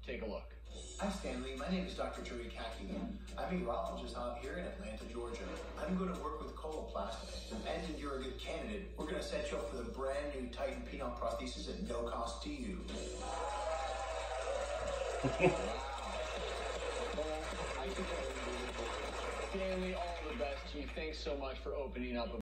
take a look. Hi, Stanley. My name is Dr. Tariq Hakky. I'm a urologist out here in Atlanta, Georgia. I'm going to work with Coloplast. And if you're a good candidate, we're going to set you up with a brand new Titan penile prosthesis at no cost to you. Stanley, all the best to you. Thanks so much for opening up